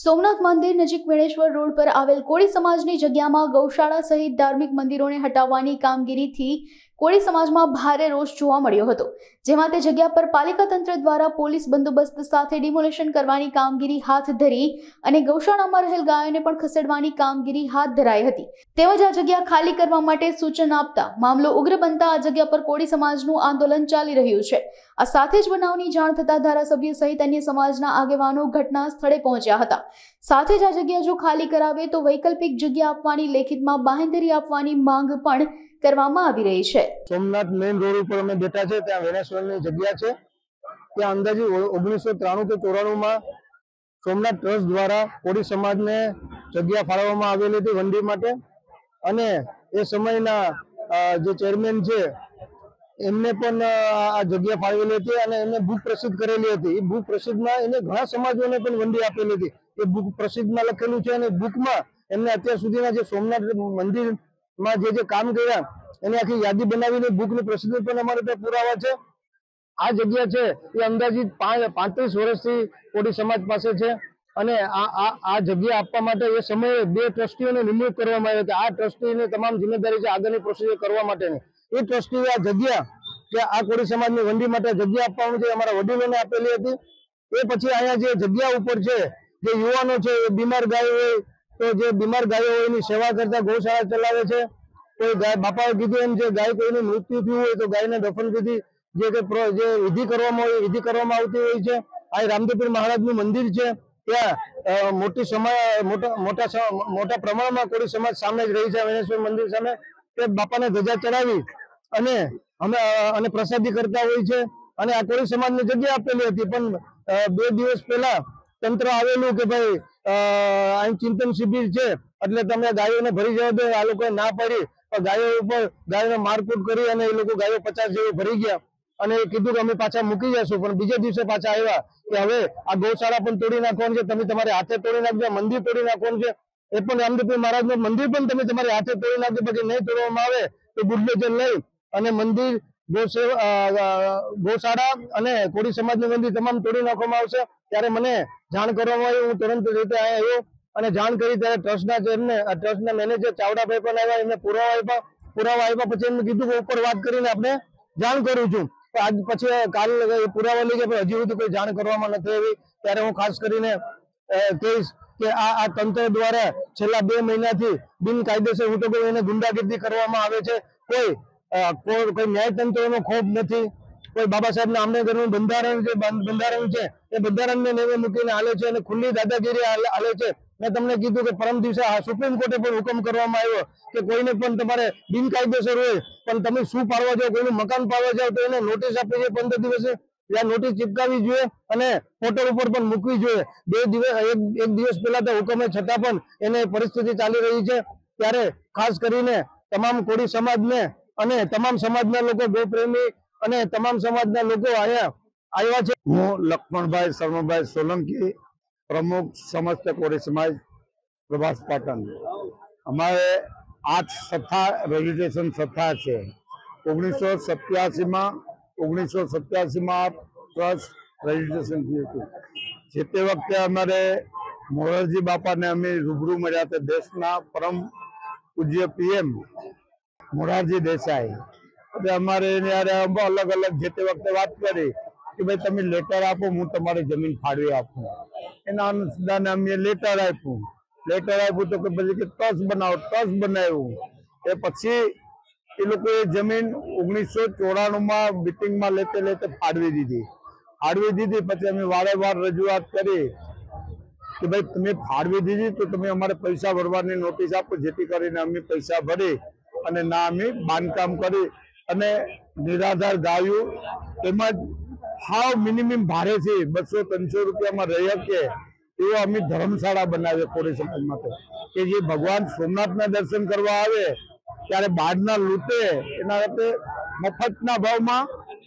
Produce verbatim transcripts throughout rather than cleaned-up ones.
સોમનાથ મંદિર નજીક વેણેશ્વર રોડ પર આવેલ કોળી સમાજની જગ્યામાં ગૌશાળા સહિત ધાર્મિક મંદિરોને હટાવવાની કામગીરીથી કોળી સમાજમાં ભારે રોષ જોવા મળ્યો હતો, જેમાં તે જગ્યા પર પાલિકા તંત્ર દ્વારા પોલીસ બંદોબસ્ત સાથે ડિમોલેશન કરવાની કામગીરી હાથ ધરી અને ગૌશાળામાં રહેલ ગાયોને પણ ખસેડવાની કામગીરી હાથ ધરાઈ હતી। તેમજ આ જગ્યા ખાલી કરવા માટે સૂચન આપતા મામલો ઉગ્ર બનતા આ જગ્યા પર કોળી સમાજનું આંદોલન ચાલી રહ્યું છે। આ સાથે જ બનાવની જાણ થતા ધારાસભ્ય સહિત અન્ય સમાજના આગેવાનો ઘટના સ્થળે પહોંચ્યા હતા। સાથે જ આ જગ્યા જો ખાલી કરાવે તો વૈકલ્પિક જગ્યા આપવાની લેખિતમાં બાંહેધરી આપવાની માંગ પણ કરવામાં આવી રહી છે। સોમનાથ મેઇન રોડ ઉપર અમે બેઠા છે, ત્યાં વેણેશ્વરની જગ્યા છે, ત્યાં અંદાજે ઓગણીસો ત્રાણું કે ચોરાણું માં સોમનાથ ટ્રસ્ટ દ્વારા કોળી સમાજને જગ્યા ફાળવવામાં આવેલી હતી વંડી માટે, અને એ સમયના જે ચેરમેન છે એમને પણ આ જગ્યા ફાળવેલી હતી અને એમને બુક પ્રસિદ્ધ કરેલી હતી। એ બુક પ્રસિદ્ધમાં એને ઘણા સમાજોને પણ વંડી આપેલી હતી। એ બુક પ્રસિદ્ધમાં લખેલું છે અને બુકમાં એમને અત્યાર સુધીના જે સોમનાથ મંદિરમાં જે જે કામ કર્યા એની આખી યાદી બનાવીને બુકની પ્રસિદ્ધ પણ અમારે ત્યાં પુરાવા છે। આ જગ્યા છે એ અંદાજિત પાંત્રીસ વર્ષથી કોળી સમાજ પાસે છે, અને આ આ આ જગ્યા આપવા માટે એ સમયે બે ટ્રસ્ટીઓને નિમણૂક કરવામાં આવી હતી। આ ટ્રસ્ટીની તમામ જિમ્મેદારી છે આગળની પ્રોસિજર કરવા માટેની। એ ટ્રસ્ટીએ આ જગ્યા કે આ કોળી સમાજની વંડી માટે જગ્યા આપવાનું છે અમારા વડીલોને આપેલી હતી। એ પછી અહીંયા જે જગ્યા ઉપર છે જે યુવાનો છે એ બીમાર ગાયો હોય તો જે બીમાર ગાયો હોય એની સેવા કરતા ગૌશાળા ચલાવે છે। કોઈ ગાય બાપાએ કીધું એમ છે ગાય કોઈનું મૃત્યુ થયું હોય તો ગાયને દફન વિધિ જે જે વિધિ કરવામાં હોય વિધિ કરવામાં આવતી હોય છે। આ રામદેવપીર મહારાજનું મંદિર છે, ત્યાં મોટી સમય મોટા મોટા મોટા પ્રમાણમાં કોળી સમાજ સામે જ રહી છે વેણેશ્વર મંદિર સામે। તે બાપાને ધજા ચડાવી અને અમે અને પ્રસાદી કરતા હોય છે, અને આ કોળી સમાજને જગ્યા આપેલી હતી। પણ બે દિવસ પહેલા તંત્ર આવેલું કે ભાઈ અહીં ચિંતન શિબિર છે એટલે તમે ગાયોને ભરી જવા દો, આ લોકોએ ના પાડી ગાયો ઉપર ગાયોને મારકૂટ કરી અને એ લોકો ગાયો પચાસ જેવી ભરી ગયા અને એ કીધું કે અમે પાછા મૂકી જશું। પણ બીજા દિવસે પાછા આવ્યા કે હવે આ ગૌશાળા પણ તોડી નાખવાનું છે, તમે તમારે હાથે તોડી નાખજો, મંદિર તોડી નાખવાનું છે, એ પણ રામદેવપીર મહારાજનું મંદિર પણ તમે તમારે હાથે તોડી નાખજો, પછી નહીં તોડવામાં આવે તો બુલડોઝર લઈ અને મંદિર ગૌશાળા અને કોળી સમાજની મંદિર તમામ તોડી નાખવામાં આવશે। ત્યારે મને જાણ કરવામાં આવી, હું તુરંત રીતે આવ્યો અને જાણ કરી ત્યારે ટ્રસ્ટના ચેરને ટ્રસ્ટના મેનેજર ચાવડાભાઈ પણ આવ્યા, એમને પુરાવા આપ્યા પુરાવા આપ્યા પછી એમને કીધું કે ઉપર વાત કરીને આપણે જાણ કરું છું। આજ પછી કાલ પુરાવા લઈ ગયા હજી સુધી કોઈ જાણ કરવામાં નથી આવી। ત્યારે હું ખાસ કરીને કહીશ કે આ આ તંત્ર દ્વારા છેલ્લા બે મહિનાથી બિનકાયદેસર હું તો કોઈ એને ગુંડાગીરી કરવામાં આવે છે। કોઈ કોઈ ન્યાયતંત્રનો ખોફ નથી, કોઈ બાબા સાહેબ આંબેડકરનું બંધારણ છે બંધારણ છે એ બંધારણને નેવે મૂકીને હાલે છે અને ખુલ્લી દાદાગીરી હાલે છે। મેં તમને કીધું કે પરમ દિવસે સુપ્રીમ કોર્ટે પણ હુકમ કરવામાં આવ્યો કે કોઈને પણ તમારે બિનકાયદેસર હોય પણ તમે શું પાડવા જાઓ, કોઈનું મકાન પાડવા જાઓ તો એને નોટિસ આપવી જોઈએ, પંદર દિવસે ત્યાં નોટિસ ચિપકાવી જોઈએ અને પોર્ટલ ઉપર પણ મૂકવી જોઈએ। બે દિવસ એક દિવસ પહેલા તો હુકમ છતાં પણ એને પરિસ્થિતિ ચાલી રહી છે। ત્યારે ખાસ કરીને તમામ કોળી સમાજને અને તમામ સમાજના લોકો ગૌપ્રેમી અને તમામ સમાજના લોકો અહીંયા આવ્યા છે। હું લક્ષ્મણભાઈ શર્માભાઈ સોલંકી, પ્રમુખ સમસ્ત કોળી સમાજ પ્રભાસ પાટણ। અમારે આઠ સત્તા રજીસ્ટ્રેશન સત્તા છે। ઓગણીસો સત્યાસી માં ઓગણીસો સત્યાસી માં ટ્રસ્ટ રજીસ્ટ્રેશન થયું હતું। જે તે વખતે અમારે મોરારજી બાપાને અમે રૂબરૂ મળ્યા હતા, દેશના પરમ પૂજ્ય પીએમ મોરારજી દેસાઈ। એટલે અમારે અલગ અલગ જે તે વખતે વાત કરી કે ભાઈ તમે લેટર આપો, હું તમારી જમીન ફાળવી આપું। એના અનુસંધાને અમે લેટર આપ્યું લેટર આપ્યું તો કે પછી કે ટ્રસ્ટ બનાવો, ટ્રસ્ટ બનાવ્યું। એ પછી એ લોકોએ જમીન ઓગણીસો ચોરાણું માં મિટિંગમાં લેતે લેતે ફાળવી દીધી ફાળવી દીધી પછી અમે વારે વાર રજૂઆત કરી કે ભાઈ તમે ફાળવી દીધી તો તમે અમારે પૈસા ભરવાની નોટિસ આપો, જેથી કરીને અમે પૈસા ભરી અને ના અમે બાંધકામ કરી અને નિરાધાર ગાયું તેમજ હાવ મિનિમમ ભારે છે બસો ત્રણસો રૂપિયામાં રહી શકે એવો અમે ધર્મશાળા બનાવીએ કોળી સમાજ માટે કે જે ભગવાન સોમનાથના દર્શન કરવા આવે ત્યારે બહારના લૂંટે એના માટે મફતના ભાવમાં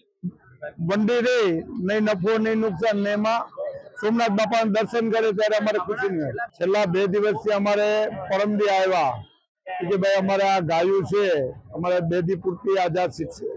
વંડી રે, નહીં નફો નહીં નુકસાન, ને એમાં સોમનાથ બાપાના દર્શન કરે ત્યારે અમારે ખુશી મળે। છેલ્લા બે દિવસથી અમારે પરમદી આવ્યા કે ભાઈ અમારે આ ગાયું છે, અમારે બેદી પૂરતી આઝાદ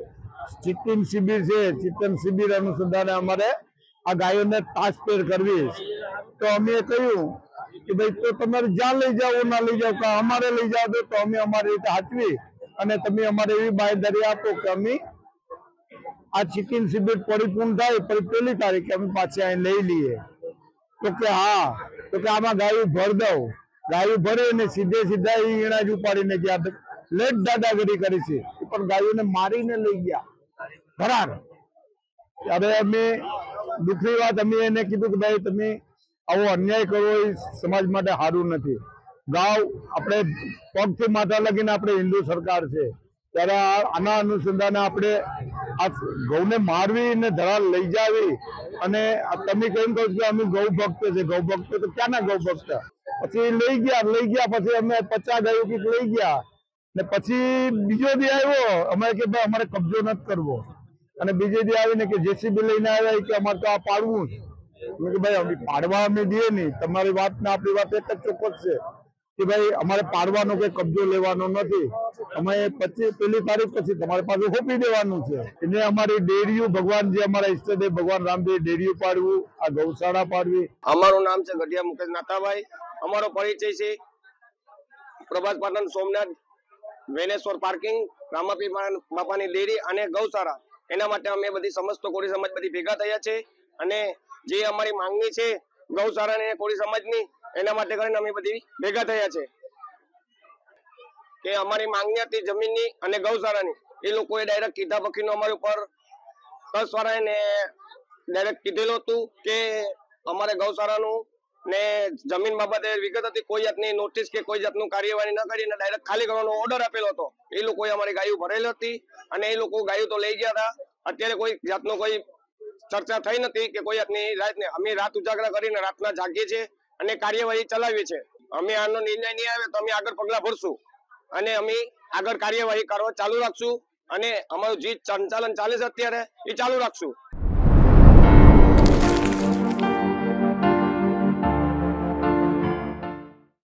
ચિંતન શિબિર છે, ચિંતન શિબિર અનુસંધાને અમારે આ ગાયોને ટ્રાન્સફર કરવી। તો અમે કહ્યું કે ભાઈ તો તમારે જ્યાં લઈ જાઓ ના લઈ જાઓ, કે અમારે લઈ જાઓ તો અમે અમારી રીતે હાચવી અને તમે અમારે એવી બાંયધરી આપો કે અમે આ ચિકન શિબિર પરિપૂર્ણ થાય પછી પહેલી તારીખે અમે પાછી અહીં લઈ લઈએ. તો કે હા, તો કે આમાં ગાયું ભર દઉં. ગાયું ભરે ને સીધે સીધા ઈણા જ ઉપાડીને ગયા લેટ દાદાગીરી કરી છે, પણ ગાયોને મારીને લઈ ગયા ફરાર. ત્યારે અમે દુઃખની વાત અમે એને કીધું કે ભાઈ તમે આવો અન્યાય કરવો એ સમાજ માટે સારું નથી. ગાવ આપણે પગથી માથા લગીને આપણે હિન્દુ સરકાર છે, ત્યારે આના અનુસંધાને આપણે આ ગૌને મારવી ને ધરાલ લઈ જાવી. અને તમે કેમ કહો છો કે અમે ગૌ ભક્ત છે, ગૌ ભક્ત તો ક્યાંના ગૌ ભક્ત? પછી લઈ ગયા લઈ ગયા પછી અમે પચાસ ગાયો કીક લઈ ગયા ને પછી બીજો દી આવ્યો અમારે કે ભાઈ અમારે કબજો નથી કરવો. અને બીજે દી આવીને કે જેસીબી લઈને આવ્યા કે અમારે તો આ પાડવું જ. મેં કે ભાઈ અમે પાડવા અમે દઈએ નહીં, તમારી વાત ને આપણી વાત એક જ ચોક્કસ છે કે ભાઈ અમારે પાડવાનો કે કબજો લેવાનો નથી. અમે પચીસ પહેલી તારીખ પછી તમારી પાસે સોંપી દેવાનું છે. એટલે અમારી ડેરીઓ ભગવાન જે અમારા ઈષ્ટદેવ ભગવાન રામદેવ ડેરીઓ પાડવું, આ ગૌશાળા પાડવી. અમારું નામ છે ગઢિયા મુકેશ નાથાભાઈ. અમારો પરિચય છે પ્રભાસ પાટણ સોમનાથ વેનેશ્વર પાર્કિંગ, રામાપી બાપાની ડેરી અને ગૌશાળા. એના માટે અમે બધી સમસ્ત કોળી સમાજ બધી ભેગા થયા છે અને જે અમારી માંગણી છે ગૌશાળા અને કોળી સમાજની, એના માટે કરીને અમે બધી ભેગા થયા છે કે અમારી માંગણી હતી જમીનની અને ગૌશાળાની. એ લોકોએ ડાયરેક્ટ કીધા પકીનો અમારી ઉપર કસવાળાને ડાયરેક્ટ કીધેલું હતું કે અમારે ગૌશાળાનું ને જમીન બાબતે વિગત હતી, કોઈ જાતની નોટિસ કે કોઈ જાતનું કાર્યવાહી ન કરીને ડાયરેક્ટ ખાલી કરવાનો ઓર્ડર આપેલો હતો. એ લોકોએ અમારી ગાયું ભરેલી હતી અને એ લોકો ગાયું તો લઈ ગયા હતા. અત્યારે કોઈ જાતનો કોઈ ચર્ચા થઈ નથી કે કોઈ જાતની રાતને અમે રાત ઉજાગરા કરીને રાતના જાગીએ છીએ અને કાર્યવાહી ચલાવીએ છીએ. અમે આનો નિર્ણય નહીં આવે તો અમે આગળ પગલા ભરશું અને અમે આગળ કાર્યવાહી કરવા ચાલુ રાખશું અને અમારું જે સંચાલન ચાલે છે અત્યારે એ ચાલુ રાખશું.